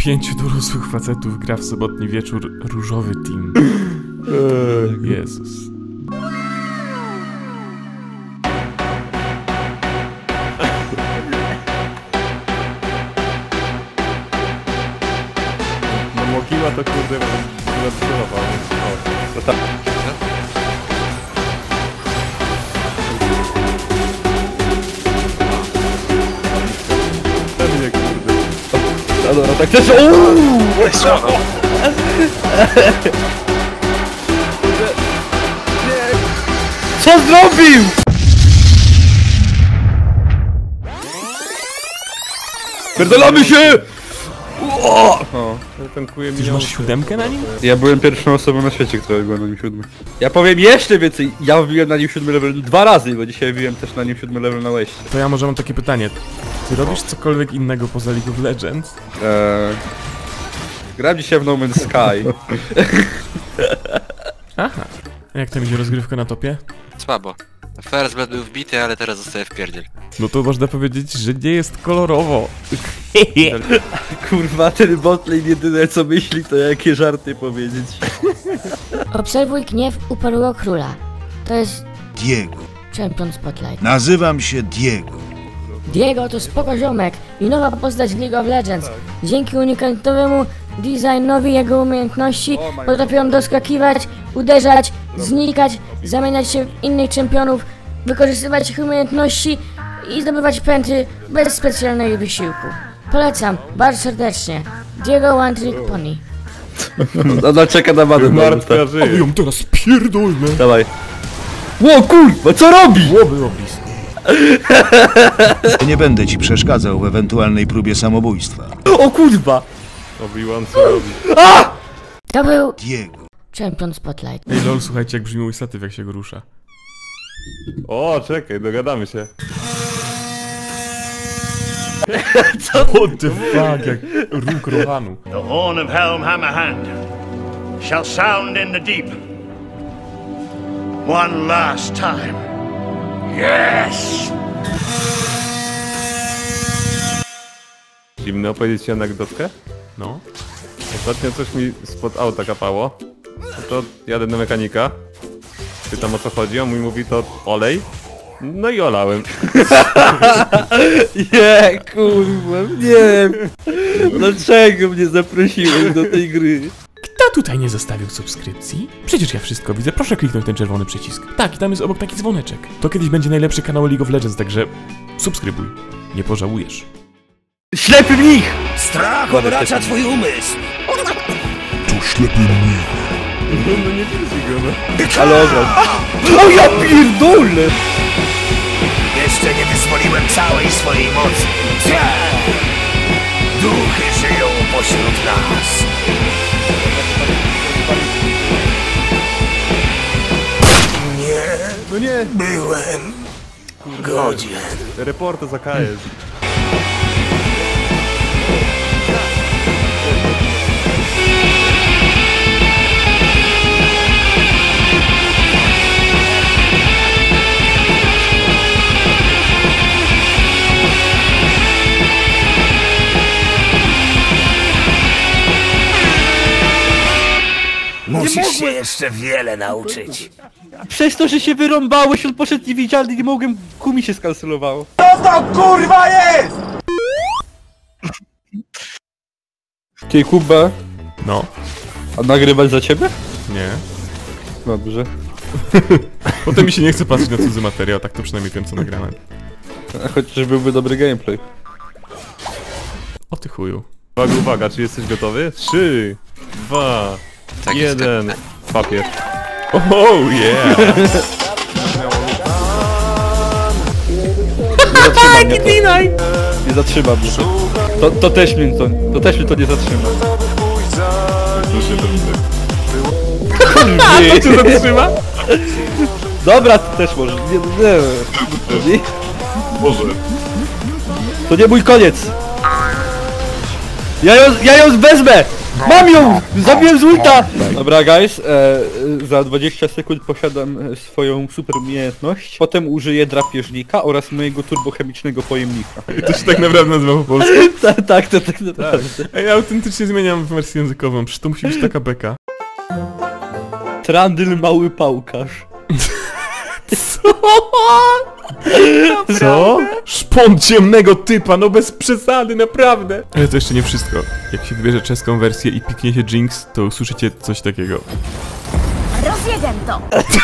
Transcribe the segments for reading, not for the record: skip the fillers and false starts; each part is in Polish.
5 dorosłych facetów gra w sobotni wieczór różowy team. Jezus. No Mogiła to kurde wycelował. O, to tak. Pewnie kurde. No dobra, tak też. Co zrobił? Pierdolamy się! O, tankuje Ty już masz 7 na nim? Ja byłem pierwszą osobą na świecie, która była na nim 7. Ja powiem jeszcze więcej, ja wbiłem na nim 7 level 2 razy, bo dzisiaj wbiłem też na nim 7 level na Westie. To ja może mam takie pytanie. Ty robisz cokolwiek innego poza League of Legends? Gram dzisiaj w No Man's Sky. Aha. Jak tam idzie rozgrywka na topie? Słabo. First Blood był wbity, ale teraz zostaje w pierdziel. No to można powiedzieć, że nie jest kolorowo. Kurwa, ten botlane jedyne co myśli to jakie żarty powiedzieć. Obserwuj gniew uparłego króla. To jest Diego. Champion Spotlight. Nazywam się Diego. Diego to spoko ziomek i nowa postać w League of Legends. Dzięki unikatowemu designowi jego umiejętności potrafi on doskakiwać, uderzać, znikać, zamieniać się w innych czempionów, wykorzystywać ich umiejętności i zdobywać pęty bez specjalnego wysiłku. Polecam bardzo serdecznie. Diego One Trick Pony. Ona czeka na manę. Martwa żyje. ją teraz pierdolne. Dawaj. Ło kurwa, co robi? Łoby opis. Nie będę ci przeszkadzał w ewentualnej próbie samobójstwa. O kurwa! Obi-Wan co robi? To był Diego. Champion Spotlight. Ej lol, słuchajcie jak brzmi mój statyw jak się go rusza. O, czekaj, dogadamy się. What the fuck, jak róg Rohanu. The horn of Helm Hammerhand shall sound in the deep. One last time. Yes! Zimno opowiedzieć ci anegdotkę? No. Ostatnio coś mi spod auta kapało. No to jadę do mechanika. Pytam o co chodzi, on mi mówi to olej. No i olałem. Nie, kurwa, nie. Dlaczego mnie zaprosiłeś do tej gry? Kto tutaj nie zostawił subskrypcji? Przecież ja wszystko widzę, proszę kliknąć ten czerwony przycisk. Tak, i tam jest obok taki dzwoneczek. To kiedyś będzie najlepszy kanał League of Legends, także subskrybuj. Nie pożałujesz. Ślepy mnich! Strach odwraca twój umysł. No nie widzi go, no. Ale obrał. O ja pierdolę! Jeszcze nie wyzwoliłem całej swojej mocy. Duchy żyją pośród nas. No nie! Byłem godzien. Reporter za KS. Musisz się jeszcze wiele nauczyć. Przez to, że się wyrąbałeś, on poszedł niewidzialny, nie mogłem, kumi się skancelowało. Ty Kuba, No. a nagrywać za ciebie? Nie. Dobrze. Potem mi się nie chce patrzeć na cudzy materiał, tak to przynajmniej wiem co nagrałem. A chociaż byłby dobry gameplay. O ty chuju. Uwaga, uwaga, czy jesteś gotowy? 3, 2, Tak jest. 1. Papier. Oh yeah! Nie zatrzyma mnie. To też mnie to nie zatrzyma. Słyszę to widzę. To cię zatrzyma? Dobra, ty też możesz. Nie. Boże. To nie mój koniec. Ja ją wezmę! Mam ją! Zabiłem z ulta! Dobra guys, za 20 sekund posiadam swoją super umiejętność. Potem użyję drapieżnika oraz mojego turbochemicznego pojemnika. I to się tak naprawdę nazywa po polsku. Tak, to tak naprawdę. Ej, autentycznie zmieniam wersję językową, przecież to musi być taka beka. Trandyl mały pałkarz. Co? Szpon ciemnego typa, no bez przesady, naprawdę. Ale to jeszcze nie wszystko. Jak się wybierze czeską wersję i pikniecie Jinx, to usłyszycie coś takiego. Rozjedziemy to!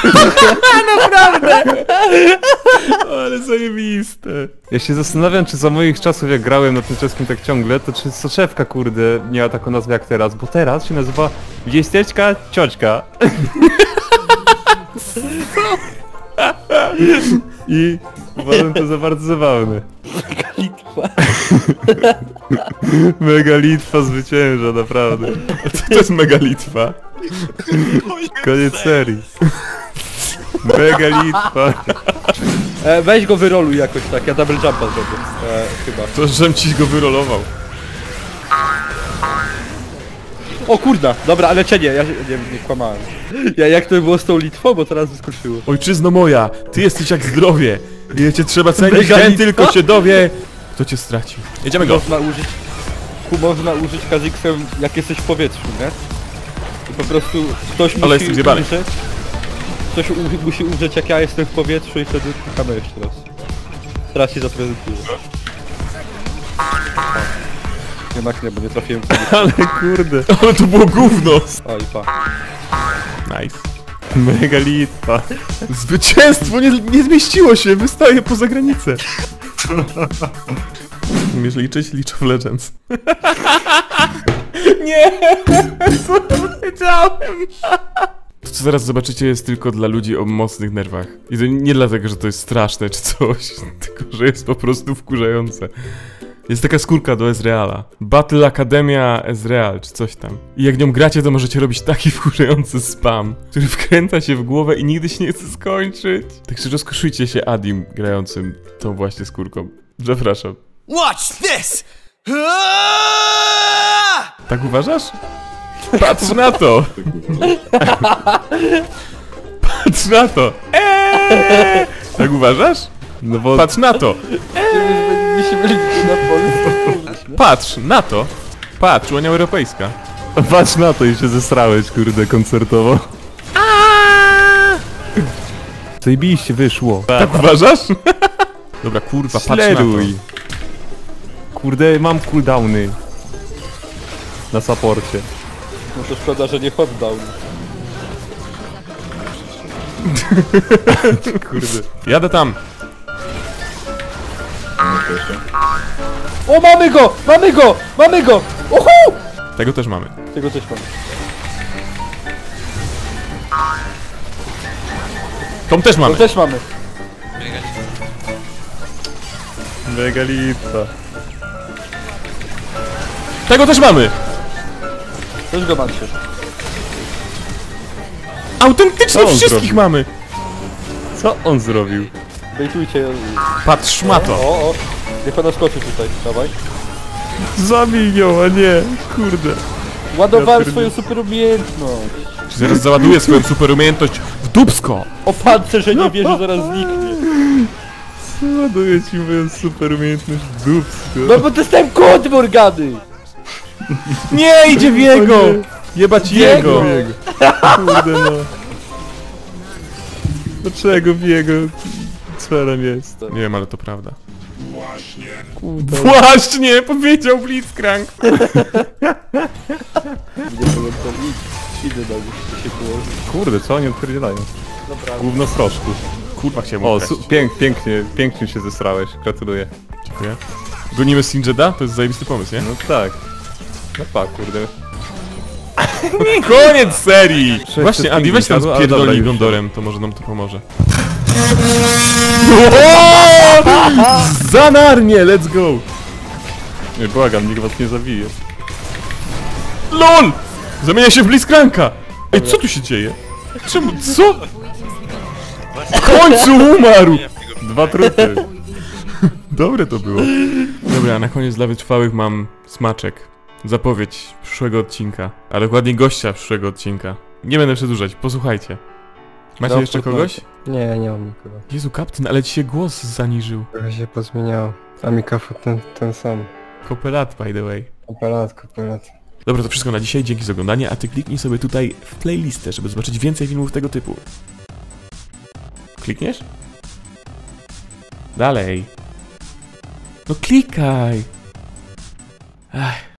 Ale zajebiste. Ja się zastanawiam, czy za moich czasów, jak grałem na tym czeskim tak ciągle, to czy soczewka, kurde, miała taką nazwę jak teraz, bo teraz się nazywa Wieścieczka Cioćka. I uważam to za bardzo zabawne. Megalitwa zwycięża, naprawdę. A co to jest megalitwa? Koniec serii. Megalitwa. Weź go wyroluj jakoś tak, ja double jumpa zrobię. Chyba. To żem ci go wyrolował. O kurda, dobra, ale cię ja nie kłamałem. Jak to było z tą Litwą, bo teraz wyskoczyło. Ojczyzno moja, ty jesteś jak zdrowie. Ile cię trzeba cenić, Megalitwa? ten tylko się dowie, kto cię stracił. Jedziemy go. Można użyć Kha'Zixem jak jesteś w powietrzu, nie? I po prostu ktoś Ale jestem zjebany. musi użyć jak ja jestem w powietrzu i wtedy klikamy jeszcze raz. Teraz się zaprezentuję. Jednak nie, bo nie trafiłem. Ale kurde. Ale to było gówno. Oj, pa. Nice. Megalitwa. Zwycięstwo nie zmieściło się, wystaje poza granicę. Umiesz liczyć? League of Legends. Nie! Co powiedziałem? To co zaraz zobaczycie jest tylko dla ludzi o mocnych nerwach. I to nie dlatego, że to jest straszne czy coś, tylko że jest po prostu wkurzające. Jest taka skórka do Ezreala. Battle Academia Ezreal, czy coś tam. I jak nią gracie, to możecie robić taki wkurzający spam, który wkręca się w głowę i nigdy się nie chce skończyć. Także rozkoszujcie się Adim grającym tą właśnie skórką. Zapraszam. Watch this! Tak uważasz? Patrz na to! Patrz na to! Tak uważasz? No bo Patrz na to! Musimy liczyć na Polskę. Patrz na to! Patrz, Unia Europejska. patrz na to i się zesrałeś, kurde, koncertowo. Zajebiście wyszło. Tak uważasz? Dobra, kurwa, patrz na to. Sleduj. Kurde, mam cooldowny. Na supporcie. No to szkoda, że nie hotdown. Kurde. Jadę tam. O, mamy go! Mamy go! Mamy go! Uhu! Tego też mamy. Tego coś mamy. Tą też To mamy. też mamy. Megalitwa. Tego też mamy. Też go macie. Autentycznie Co on wszystkich zrobił? mamy. Co on zrobił? Bejtujcie. Patrz, szmato. O. Niech ona skoczy tutaj, dawaj. Zabij ją, a nie. Kurde. Ładowałem Ja swoją super umiejętność. Zaraz załaduję swoją super umiejętność w dupsko. O pancerze nie wierzy, zaraz zniknie. Ładuję ci moją super umiejętność w dupsko. No bo dostałem kod Morgany! Nie, idzie w jego. Jebać jego. Kurde no. Dlaczego w jego celem jest? Nie wiem, ale to prawda. Właśnie, powiedział Blitzcrank. Idę na górę, się położy. Kurde, co oni odpierdzielają? Gówno w proszku. Kurwa, chciałem O, ukraść. pięknie się zesrałeś, gratuluję. Dziękuję. Gonimy Sinjeda? To jest zajebisty pomysł, nie? No tak. No tak, kurde. Koniec serii! Właśnie, Adi, weź tam ale dobra, spierdolnij już. Gondorem, to może nam to pomoże. Zanarnie, let's go! Nie, błagam, nikt was nie zabije. LOL! Zamienia się w Blitzcranka! Ej, co tu się dzieje? Czemu? Co? W końcu umarł! 2 trupy. Dobre to było. Dobra, a na koniec dla wytrwałych mam smaczek. zapowiedź przyszłego odcinka, a dokładnie gościa przyszłego odcinka. Nie będę przedłużać, posłuchajcie. Macie No, jeszcze kogoś? Nie, nie mam nikogo. Jezu, kapten, ale ci się głos zaniżył. Trochę się pozmieniało. A mikrofon ten sam. Kopelat, by the way. Kopelat. Dobra, to wszystko na dzisiaj, dzięki za oglądanie, a ty kliknij sobie tutaj w playlistę, żeby zobaczyć więcej filmów tego typu. Klikniesz? Dalej. No klikaj! Ech.